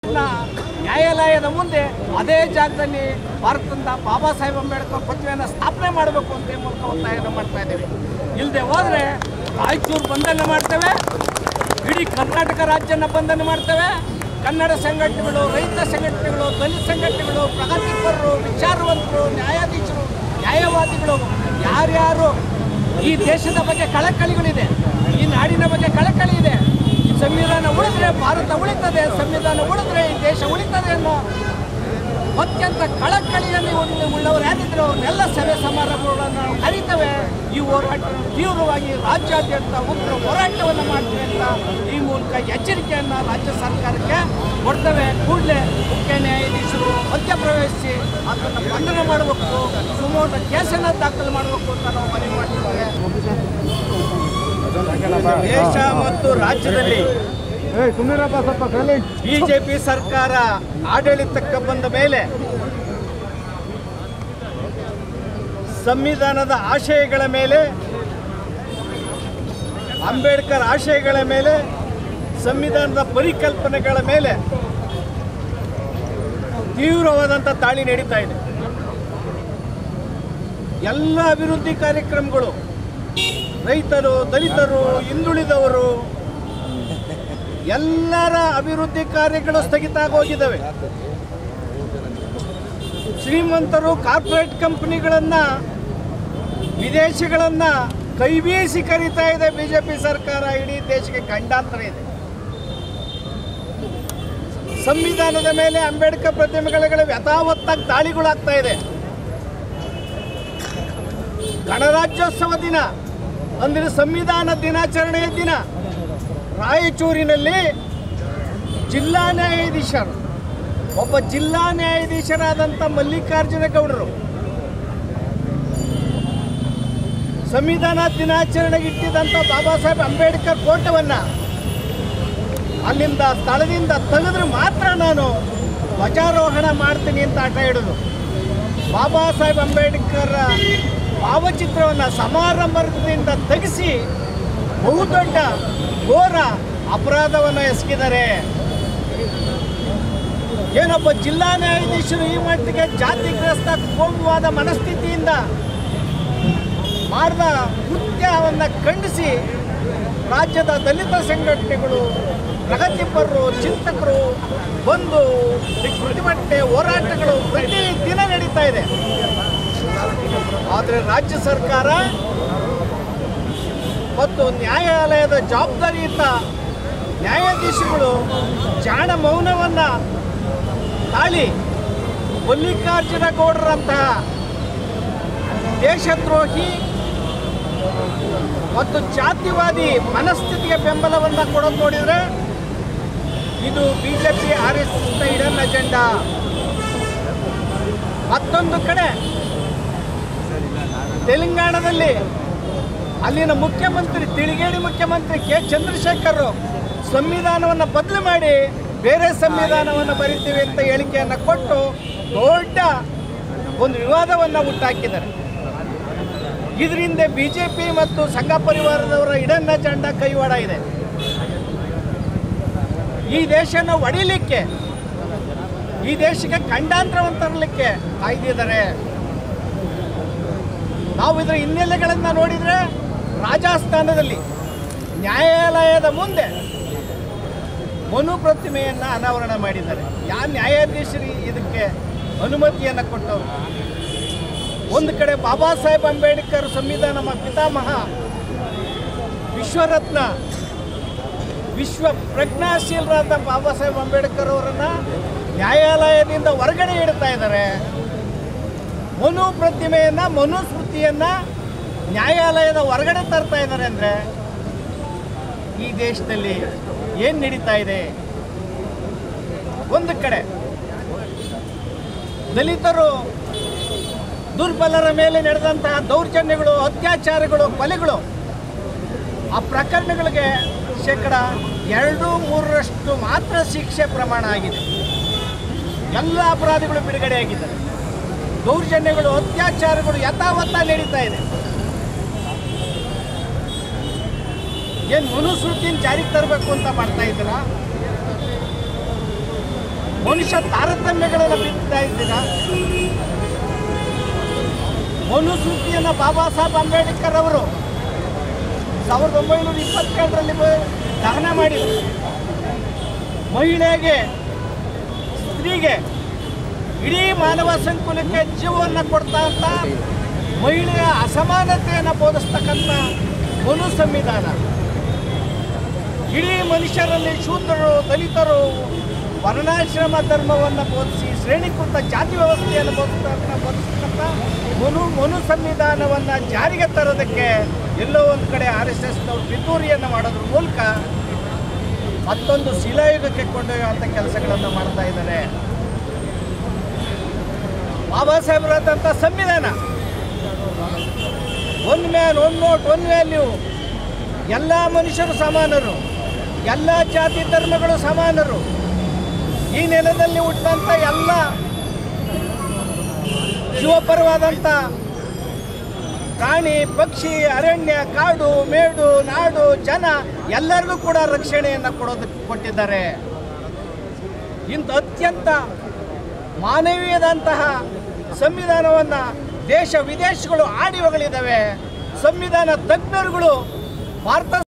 ನ್ಯಾಯಾಲಯದ ಮುಂದೆ ಅದೇ ಜಾಗದಲ್ಲಿ ಭಾರತದ ಬಾಬಾ ಸಾಹೇಬ್ ಅಂಬೇಡ್ಕರ್ ಪ್ರತಿಮೆಯನ್ನು ಸ್ಥಾಪನೆ ಮಾಡಬೇಕು ಅಂತ ಮೂಲಕ ಒತ್ತಾಯವನ್ನು ಮಾಡ್ತಾ ಇದ್ದೇವೆ. ಇಲ್ಲದೆ ಹೋದರೆ ರಾಯಚೂರು ಬಂಧನ ಮಾಡ್ತೇವೆ, ಇಡೀ ಕರ್ನಾಟಕ ರಾಜ್ಯನ ಬಂಧನ ಮಾಡ್ತೇವೆ. ಕನ್ನಡ ಸಂಘಟನೆಗಳು, ರೈತ ಸಂಘಟನೆಗಳು, ದಲಿತ ಸಂಘಟನೆಗಳು, ಪ್ರಗತಿಪರರು, ವಿಚಾರವಂತರು, ನ್ಯಾಯಾಧೀಶರು, ನ್ಯಾಯವಾದಿಗಳು ಯಾರ್ಯಾರು ಈ ದೇಶದ ಬಗ್ಗೆ ಕಳಕಳಿಗಳಿದೆ, ಈ ನಾಡಿನ ಬಗ್ಗೆ ಕಳಕಳಿ ಇದೆ, ಸಂವಿಧಾನ ಉಳಿದ್ರೆ ಭಾರತ ಉಳಿತದೆ, ಸಂವಿಧಾನ ಉಳಿದ್ರೆ ಈ ದೇಶ ಉಳಿತದೆ ಅನ್ನೋ ಅತ್ಯಂತ ಕಳಕಳಿಯಲ್ಲಿ ಉಳ್ಳವರು ಯಾರಿದ್ರು ಅವ್ರನ್ನೆಲ್ಲ ಸಭೆ ಸಮಾರಂಭಗಳನ್ನು ನಾವು ಕರೀತೇವೆ. ಈ ಹೋರಾಟ ತೀವ್ರವಾಗಿ ರಾಜ್ಯಾದ್ಯಂತ ಉಗ್ರ ಹೋರಾಟವನ್ನು ಮಾಡ್ತೀವಿ ಅಂತ ಈ ಮೂಲಕ ಎಚ್ಚರಿಕೆಯನ್ನು ರಾಜ್ಯ ಸರ್ಕಾರಕ್ಕೆ ಕೊಡ್ತೇವೆ. ಕೂಡಲೇ ಮುಖ್ಯ ನ್ಯಾಯಾಧೀಶರು ಮಧ್ಯಪ್ರವೇಶಿಸಿ ಅದನ್ನು ಬಂಧನ ಮಾಡಬೇಕು, ಸುಮೋಟ ಕೇಸನ್ನು ದಾಖಲು ಮಾಡಬೇಕು ಅಂತ ನಾವು ಮನವಿ ಮಾಡ್ತಿದ್ದೇವೆ. ದೇಶ ಮತ್ತು ರಾಜ್ಯದಲ್ಲಿ ಬಿಜೆಪಿ ಸರ್ಕಾರ ಆಡಳಿತಕ್ಕೆ ಬಂದ ಮೇಲೆ ಸಂವಿಧಾನದ ಆಶಯಗಳ ಮೇಲೆ, ಅಂಬೇಡ್ಕರ್ ಆಶಯಗಳ ಮೇಲೆ, ಸಂವಿಧಾನದ ಪರಿಕಲ್ಪನೆಗಳ ಮೇಲೆ ತೀವ್ರವಾದಂಥ ದಾಳಿ ನಡೀತಾ ಇದೆ. ಎಲ್ಲ ಅಭಿವೃದ್ಧಿ ಕಾರ್ಯಕ್ರಮಗಳು, ರೈತರು, ದಲಿತರು, ಹಿಂದುಳಿದವರು ಎಲ್ಲರ ಅಭಿವೃದ್ಧಿ ಕಾರ್ಯಗಳು ಸ್ಥಗಿತ ಆಗೋಗಿದ್ದಾವೆ. ಶ್ರೀಮಂತರು ಕಾರ್ಪೊರೇಟ್ ಕಂಪನಿಗಳನ್ನು, ವಿದೇಶಿಗಳನ್ನು ಕೈಬೀಸಿ ಕರೀತಾ ಇದೆ ಬಿಜೆಪಿ ಸರ್ಕಾರ. ಇಡೀ ದೇಶಕ್ಕೆ ಖಂಡಾಂತರ ಇದೆ. ಸಂವಿಧಾನದ ಮೇಲೆ ಅಂಬೇಡ್ಕರ್ ಪ್ರತಿಮೆಗಳ ಯಥಾವತ್ತಾಗಿ ದಾಳಿಗಳಾಗ್ತಾ ಇದೆ. ಗಣರಾಜ್ಯೋತ್ಸವ ದಿನ ಅಂದರೆ ಸಂವಿಧಾನ ದಿನಾಚರಣೆಯ ದಿನ ರಾಯಚೂರಿನಲ್ಲಿ ಜಿಲ್ಲಾ ನ್ಯಾಯಾಧೀಶರು, ಒಬ್ಬ ಜಿಲ್ಲಾ ನ್ಯಾಯಾಧೀಶರಾದಂಥ ಮಲ್ಲಿಕಾರ್ಜುನ ಗೌಡರು ಸಂವಿಧಾನ ದಿನಾಚರಣೆಗೆ ಇಟ್ಟಿದ್ದಂಥ ಬಾಬಾ ಸಾಹೇಬ್ ಅಂಬೇಡ್ಕರ್ ಫೋಟೋವನ್ನು ಅಲ್ಲಿಂದ ಸ್ಥಳದಿಂದ ತೆಗೆದ್ರೆ ಮಾತ್ರ ನಾನು ಧ್ವಜಾರೋಹಣ ಮಾಡ್ತೀನಿ ಅಂತ ಆಟ ಹಿಡಿದು ಬಾಬಾ ಸಾಹೇಬ್ ಅಂಬೇಡ್ಕರ್ ಭಾವಚಿತ್ರವನ್ನು ಸಮಾರಂಭದಿಂದ ತೆಗೆಸಿ ಬಹುದೊಡ್ಡ ಘೋರ ಅಪರಾಧವನ್ನು ಎಸಗಿದ್ದಾರೆ. ಏನೊಬ್ಬ ಜಿಲ್ಲಾ ನ್ಯಾಯಾಧೀಶರು ಈ ಮಟ್ಟಿಗೆ ಜಾತಿಗ್ರಸ್ತ ಕೋಮುವಾದ ಮನಸ್ಥಿತಿಯಿಂದ ಮಾಡಿದ ಕೃತ್ಯವನ್ನು ಖಂಡಿಸಿ ರಾಜ್ಯದ ದಲಿತ ಸಂಘಟನೆಗಳು, ಪ್ರಗತಿಪರರು, ಚಿಂತಕರು ಬಂದು ಪ್ರತಿಭಟನೆ ಹೋರಾಟಗಳು ಪ್ರತಿ ದಿನ ನಡೀತಾ ಇದೆ. ಆದರೆ ರಾಜ್ಯ ಸರ್ಕಾರ ಮತ್ತು ನ್ಯಾಯಾಲಯದ ಜವಾಬ್ದಾರಿಯುತ ನ್ಯಾಯಾಧೀಶಗಳು ಜಾಣ ಮೌನವನ್ನು ತಾಳಿ ಮಲ್ಲಿಕಾರ್ಜುನ ಗೌಡರಂತಹ ದೇಶದ್ರೋಹಿ ಮತ್ತು ಜಾತಿವಾದಿ ಮನಸ್ಥಿತಿಗೆ ಬೆಂಬಲವನ್ನು ಕೊಡೋದು ನೋಡಿದರೆ ಇದು ಬಿಜೆಪಿ RSSನ ಹಿಡನ್ ಅಜೆಂಡಾ. ಮತ್ತೊಂದು ಕಡೆ ತೆಲಂಗಾಣದಲ್ಲಿ ಅಲ್ಲಿನ ಮುಖ್ಯಮಂತ್ರಿ, ತಿಳುಗೇಡಿ ಮುಖ್ಯಮಂತ್ರಿ ಕೆ ಚಂದ್ರಶೇಖರ್ ಸಂವಿಧಾನವನ್ನು ಬದಲು ಮಾಡಿ ಬೇರೆ ಸಂವಿಧಾನವನ್ನು ಬರೀತೀವಿ ಅಂತ ಹೇಳಿಕೆಯನ್ನು ಕೊಟ್ಟು ದೊಡ್ಡ ಒಂದು ವಿವಾದವನ್ನು ಹುಟ್ಟಾಕಿದ್ದಾರೆ. ಇದರಿಂದ ಬಿಜೆಪಿ ಮತ್ತು ಸಂಘ ಪರಿವಾರದವರ ಹಿಡನ್ ಅಜೆಂಡಾ ಕೈವಾಡ ಇದೆ. ಈ ದೇಶನ ಒಡಿಲಿಕ್ಕೆ, ಈ ದೇಶಕ್ಕೆ ಖಂಡಾಂತರವನ್ನು ತರಲಿಕ್ಕೆ ಕಾಯ್ದಿದ್ದಾರೆ. ನಾವು ಇದರ ಹಿನ್ನೆಲೆಗಳನ್ನು ನೋಡಿದರೆ ರಾಜಸ್ಥಾನದಲ್ಲಿ ನ್ಯಾಯಾಲಯದ ಮುಂದೆ ಮನು ಪ್ರತಿಮೆಯನ್ನು ಅನಾವರಣ ಮಾಡಿದ್ದಾರೆ. ಯಾವ ನ್ಯಾಯಾಧೀಶರು ಇದಕ್ಕೆ ಅನುಮತಿಯನ್ನು ಕೊಟ್ಟವರು? ಒಂದು ಕಡೆ ಬಾಬಾ ಸಾಹೇಬ್ ಅಂಬೇಡ್ಕರ್ ಸಂವಿಧಾನ ಪಿತಾಮಹ, ವಿಶ್ವರತ್ನ, ವಿಶ್ವ ಪ್ರಜ್ಞಾಶೀಲರಾದ ಬಾಬಾ ಸಾಹೇಬ್ ಅಂಬೇಡ್ಕರ್ ಅವರನ್ನು ನ್ಯಾಯಾಲಯದಿಂದ ಹೊರಗಡೆ ಇಡ್ತಾ ಇದ್ದಾರೆ. ಮನು ಪ್ರತಿಮೆಯನ್ನು, ಮನುಸ್ಮೃತಿಯನ್ನು ನ್ಯಾಯಾಲಯದ ಹೊರಗಡೆ ತರ್ತಾ ಇದ್ದಾರೆ. ಅಂದರೆ ಈ ದೇಶದಲ್ಲಿ ಏನು ನಡೀತಾ ಇದೆ? ಒಂದು ಕಡೆ ದಲಿತರು, ದುರ್ಬಲರ ಮೇಲೆ ನಡೆದಂತಹ ದೌರ್ಜನ್ಯಗಳು, ಅತ್ಯಾಚಾರಗಳು, ಕೊಲೆಗಳು, ಆ ಪ್ರಕರಣಗಳಿಗೆ 2-3% ಮಾತ್ರ ಶಿಕ್ಷೆ ಪ್ರಮಾಣ ಆಗಿದೆ. ಎಲ್ಲ ಅಪರಾಧಿಗಳು ಬಿಡುಗಡೆಯಾಗಿದ್ದಾರೆ. ದೌರ್ಜನ್ಯಗಳು, ಅತ್ಯಾಚಾರಗಳು ಯಥಾವತ್ತ ನಡೀತಾ ಇದೆ. ಏನು ಮನುಸ್ಮೃತಿಯನ್ನು ಜಾರಿಗೆ ತರಬೇಕು ಅಂತ ಮಾಡ್ತಾ ಇದ್ದೀರಾ? ಮನುಷ್ಯ ತಾರತಮ್ಯಗಳನ್ನು ಬಿಡ್ತಾ ಇದ್ದೀರಾ? ಮನುಸ್ಮೃತಿಯನ್ನು ಬಾಬಾ ಸಾಹೇಬ್ ಅಂಬೇಡ್ಕರ್ ಅವರು 1927ರಲ್ಲಿ ದಹನ ಮಾಡಿದರು. ಮಹಿಳೆಗೆ, ಸ್ತ್ರೀಗೆ, ಇಡೀ ಮಾನವ ಸಂಕುಲಕ್ಕೆ ಜೀವವನ್ನು ಕೊಡ್ತಾ ಅಂತ ಮಹಿಳೆಯ ಅಸಮಾನತೆಯನ್ನು ಬೋಧಿಸ್ತಕ್ಕಂಥ ಮನು ಸಂವಿಧಾನ ಇಡೀ ಮನುಷ್ಯರಲ್ಲಿ ಶೂದ್ರರು, ದಲಿತರು, ವರ್ಣಾಶ್ರಮ ಧರ್ಮವನ್ನು ಬೋಧಿಸಿ ಶ್ರೇಣೀಕೃತ ಜಾತಿ ವ್ಯವಸ್ಥೆಯನ್ನು ಬೋಧಿಸ್ತಕ್ಕಂಥ ಮನು ಸಂವಿಧಾನವನ್ನು ಜಾರಿಗೆ ತರೋದಕ್ಕೆ ಎಲ್ಲೋ ಒಂದು ಕಡೆ RSSನವರು ಪಿತೂರಿಯನ್ನು ಮಾಡೋದ್ರ ಮೂಲಕ ಮತ್ತೊಂದು ಶಿಲಾಯುಗಕ್ಕೆ ಕೊಂಡೊಯ್ಯುವಂಥ ಕೆಲಸಗಳನ್ನು ಮಾಡ್ತಾ ಇದ್ದಾರೆ. ಬಾಬಾ ಸಾಹೇಬರಾದಂಥ ಸಂವಿಧಾನ one man one vote one value, ಎಲ್ಲ ಮನುಷ್ಯರು ಸಮಾನರು, ಎಲ್ಲ ಜಾತಿ ಧರ್ಮಗಳು ಸಮಾನರು, ಈ ನೆಲದಲ್ಲಿ ಹುಟ್ಟಂಥ ಎಲ್ಲ ಶಿವಪರವಾದಂಥ ಪ್ರಾಣಿ, ಪಕ್ಷಿ, ಅರಣ್ಯ, ಕಾಡು, ಮೇಡು, ನಾಡು, ಜನ ಎಲ್ಲರಿಗೂ ಕೂಡ ರಕ್ಷಣೆಯನ್ನು ಕೊಟ್ಟಿದ್ದಾರೆ. ಇಂಥ ಅತ್ಯಂತ ಮಾನವೀಯದಂತಹ ಸಂವಿಧಾನವನ್ನು ದೇಶ ವಿದೇಶಗಳು ಆಡಿ ಹೊಗಳಿದ್ದಾವೆ. ಸಂವಿಧಾನ ತಜ್ಞರುಗಳು ಭಾರತ